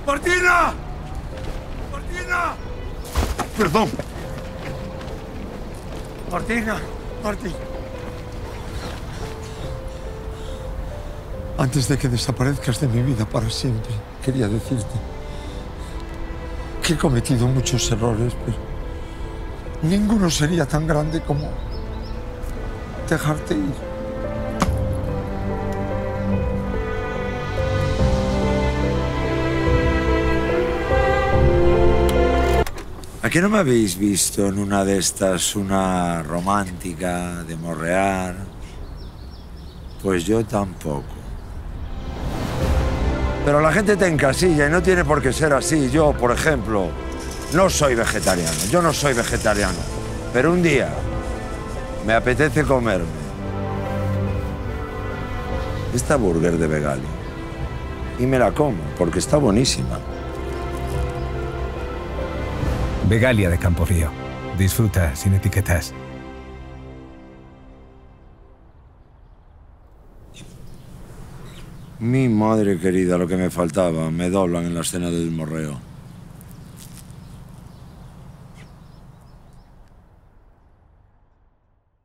¡Martina! ¡Martina! Perdón. Martina, Martín. Antes de que desaparezcas de mi vida para siempre, quería decirte que he cometido muchos errores, pero ninguno sería tan grande como dejarte ir. ¿A qué no me habéis visto en una de estas, una romántica, de morrear? Pues yo tampoco. Pero la gente te encasilla y no tiene por qué ser así. Yo, por ejemplo, no soy vegetariano. Yo no soy vegetariano. Pero un día me apetece comerme esta burger de Begali. Y me la como, porque está buenísima. Begalia de Camporrío. Disfruta sin etiquetas. Mi madre querida, lo que me faltaba. Me doblan en la escena del morreo.